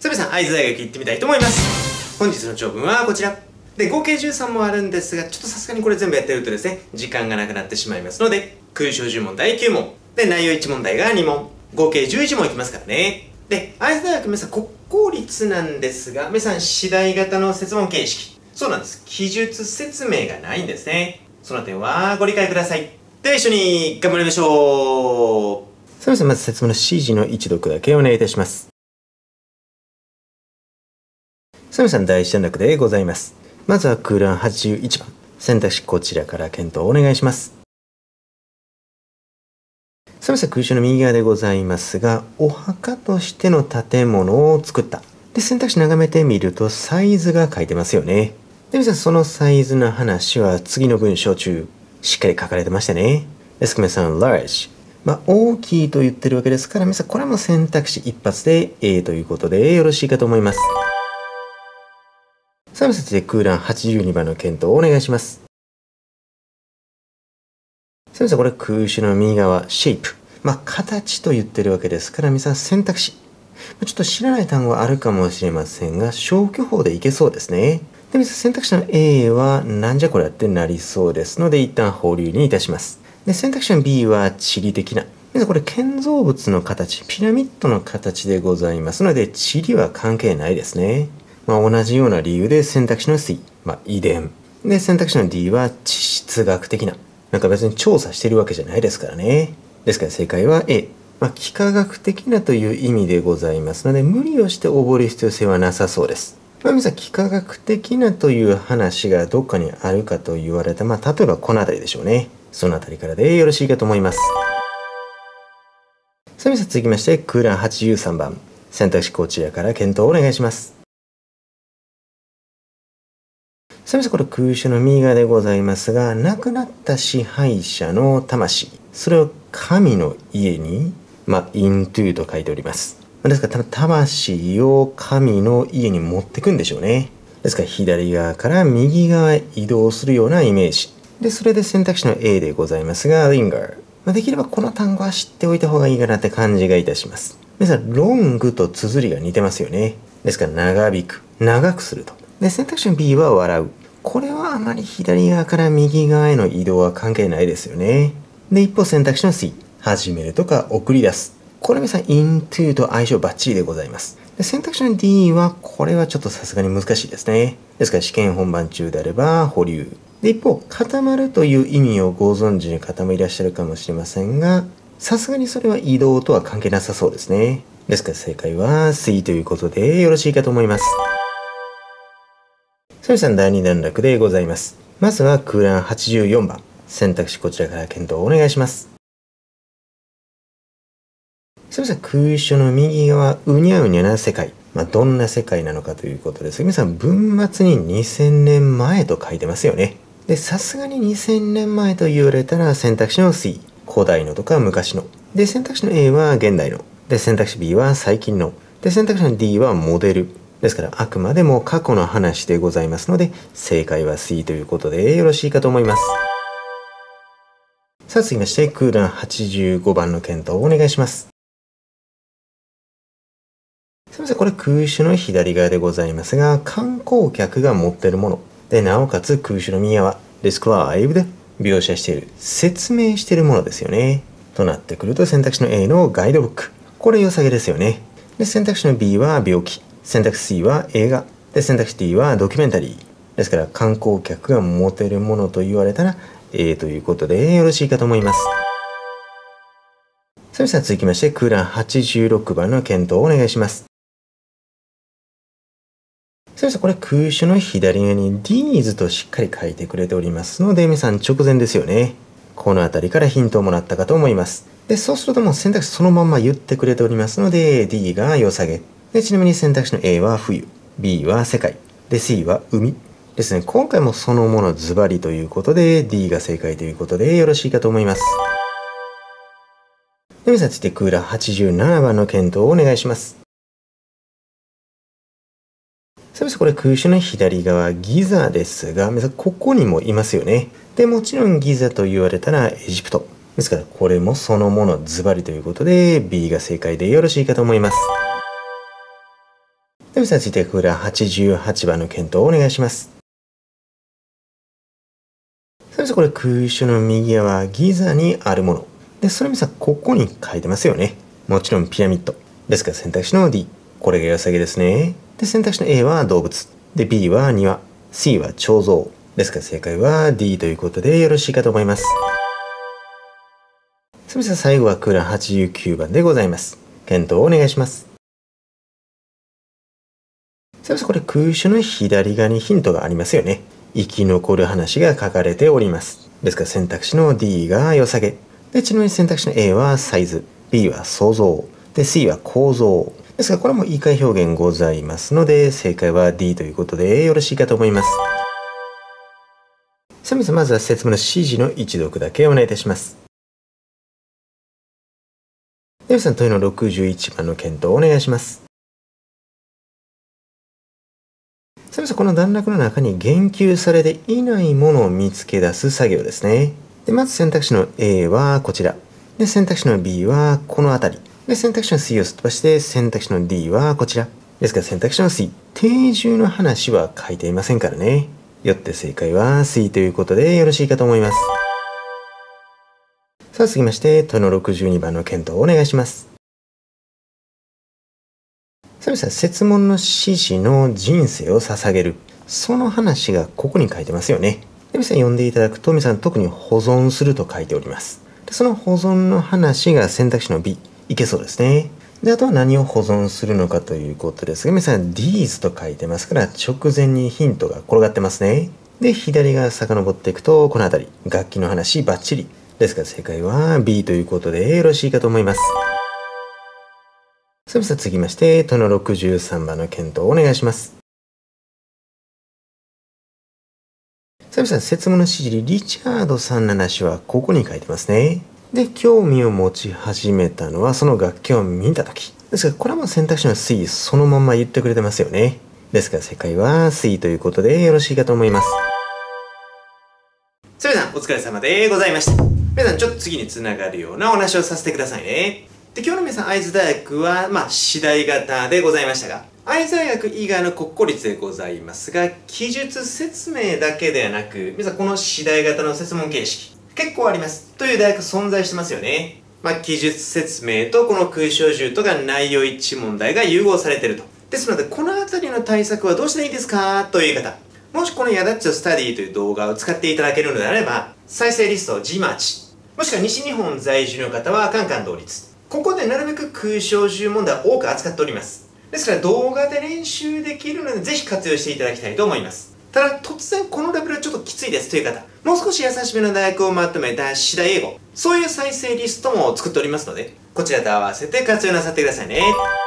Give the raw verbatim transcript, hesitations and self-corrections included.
さあ皆さん、会津大学行ってみたいと思います。本日の長文はこちら。で、合計じゅうさんもあるんですが、ちょっとさすがにこれ全部やってるとですね、時間がなくなってしまいますので、空小じゅう問だいきゅう問。で、内容いち問題がに問。合計じゅういち問いきますからね。で、会津大学皆さん国公立なんですが、皆さん次第型の設問形式。そうなんです。記述説明がないんですね。その点はご理解ください。では一緒に頑張りましょう。さあ皆さん、まず説問の指示の一読だけお願いいたします。さあ皆さん、第一段落でございます。まずは空欄はちじゅういちばん。選択肢こちらから検討お願いします。さあ皆さん、空欄の右側でございますが、お墓としての建物を作った。で、選択肢眺めてみるとサイズが書いてますよね。で、皆さん、そのサイズの話は次の文章中、しっかり書かれてましたね。ですから皆さん、large。まあ、大きいと言ってるわけですから、皆さん、これも選択肢一発で A ということでよろしいかと思います。さあ、皆さん、で空欄はちじゅうにばんの検討をお願いします。さあ、皆さん、これ空詞の右側、shape。まあ、形と言ってるわけですから、皆さん、選択肢。ちょっと知らない単語はあるかもしれませんが、消去法でいけそうですね。で、皆さん、選択肢の A は、なんじゃこれってなりそうですので、一旦保留にいたします。で、選択肢の B は、地理的な。皆さん、これ建造物の形、ピラミッドの形でございますので、地理は関係ないですね。まあ、同じような理由で選択肢の C、まあ、遺伝。で、選択肢の D は地質学的な。なんか別に調査してるわけじゃないですからね。ですから正解は A。まあ、幾何学的なという意味でございますので、無理をして覚える必要性はなさそうです。まあ、皆さん、幾何学的なという話がどっかにあるかと言われた、まあ、例えばこの辺りでしょうね。その辺りからでよろしいかと思います。さあ、皆さん、続きまして、空欄はちじゅうさんばん。選択肢こちらから検討をお願いします。さあ、皆さん、これ空詞の右側でございますが、亡くなった支配者の魂、それを神の家に、まあ、into と書いております。ですから、魂を神の家に持ってくんでしょうね。ですから、左側から右側へ移動するようなイメージ。で、それで選択肢の A でございますが、linger。まあ、できればこの単語は知っておいた方がいいかなって感じがいたします。皆さん、long と綴りが似てますよね。ですから、長引く。長くすると。で、選択肢の B は笑う。これはあまり左側から右側への移動は関係ないですよね。で、一方選択肢の C。始めるとか送り出す。これ皆さん into と相性バッチリでございます。で、選択肢の D はこれはちょっとさすがに難しいですね。ですから試験本番中であれば保留。で、一方固まるという意味をご存知の方もいらっしゃるかもしれませんが、さすがにそれは移動とは関係なさそうですね。ですから正解は C ということでよろしいかと思います。さあ皆さん、だいに段落でございます。まずは空欄はちじゅうよんばん。選択肢こちらから検討をお願いします。さあ皆さん、空書の右側、うにゃうにゃな世界。まあ、どんな世界なのかということですが、皆さん、文末ににせんねんまえと書いてますよね。で、さすがににせんねんまえと言われたら選択肢の C。古代のとか昔の。で、選択肢の A は現代の。で、選択肢 B は最近の。で、選択肢の D はモデル。ですから、あくまでも過去の話でございますので、正解は C ということでよろしいかと思います。さあ、続きまして、空欄はちじゅうごばんの検討をお願いします。すみません、これ空詞の左側でございますが、観光客が持っているもの。で、なおかつ空詞の右側、described、描写している、説明しているものですよね。となってくると、選択肢の A のガイドブック。これ良さげですよね。で、選択肢の B は病気。選択肢 C は映画。で、選択肢 D はドキュメンタリー。ですから、観光客が持てるものと言われたら A ということでよろしいかと思います。さあ、続きまして、空欄はちじゅうろくばんの検討をお願いします。さあ、これ空詞の左側に These としっかり書いてくれておりますので、皆さん直前ですよね。この辺りからヒントをもらったかと思います。で、そうするともう選択肢そのまま言ってくれておりますので、D が良さげ。で、ちなみに選択肢の A は冬、B は世界、で、C は海ですね。今回もそのものズバリということで、D が正解ということでよろしいかと思います。で、皆さん続いて空欄はちじゅうななばんの検討をお願いします。さあ、これ空詞の左側、ギザですが、皆さんここにもいますよね。で、もちろんギザと言われたらエジプト。ですから、これもそのものズバリということで、B が正解でよろしいかと思います。 ミさんついてクーラーはちじゅうはちばんの検討をお願いします。さみさんこれ空所の右側はギザにあるもの。で、それみさんここに書いてますよね。もちろんピラミッド。ですから選択肢の D。これが良さげですね。で、選択肢の A は動物。で、B は庭。C は彫像。ですから正解は D ということでよろしいかと思います。さみさん最後はクーラーはちじゅうきゅうばんでございます。検討をお願いします。さみさんこれ空所の左側にヒントがありますよね。生き残る話が書かれております。ですから選択肢の D が良さげ。で、ちなみに選択肢の A はサイズ。B は想像。で、C は構造。ですからこれも言い換え表現ございますので、正解は D ということでよろしいかと思います。さみさんまずは説明の指示の一読だけお願いいたします。で、皆さん問いのろくじゅういちばんの検討をお願いします。さみさんこの段落の中に言及されていないものを見つけ出す作業ですね。で、まず選択肢の A はこちら。で、選択肢の B はこの辺り。で、選択肢の C をすっ飛ばして選択肢の D はこちら。ですから選択肢の C。定住の話は書いていませんからね。よって正解は C ということでよろしいかと思います。さあ続きまして問いのろくじゅうにばんの検討をお願いします。さみさん設問の指示の人生を捧げる。その話がここに書いてますよね。で、皆さん読んでいただくと、皆さん特に保存すると書いております。で、その保存の話が選択肢の B。いけそうですね。で、あとは何を保存するのかということですが、皆さん These と書いてますから直前にヒントが転がってますね。で、左側遡っていくとこの辺り、楽器の話バッチリ。ですから正解は B ということでよろしいかと思います。さあ、皆さん続きまして問いのろくじゅうさんばんの検討をお願いします。さあ、皆さん設問の指示にリチャードさんの話はここに書いてますね。で、興味を持ち始めたのはその楽器を見たとき。ですからこれも選択肢の C そのまま言ってくれてますよね。ですから正解は C ということでよろしいかと思います。それではお疲れ様でございました。皆さんちょっと次につながるようなお話をさせてくださいね。で、今日の皆さん会津大学はまあ次第型でございましたが、会津大学以外の国公立でございますが、記述説明だけではなく、皆さんこの次第型の設問形式結構ありますという大学存在してますよね。まあ、記述説明とこの空小獣とが内容一致問題が融合されていると。ですので、このあたりの対策はどうしたらいいですかという方、もしこのヤダッチョスタディという動画を使っていただけるのであれば、再生リスト G マーチ、もしくは西日本在住の方はカンカン同率。ここでなるべく空小獣問題を多く扱っております。ですから動画で練習できるので、ぜひ活用していただきたいと思います。ただ突然このレベルはちょっときついですという方、もう少し優しめの大学をまとめた次第英語、そういう再生リストも作っておりますので、こちらと合わせて活用なさってくださいね。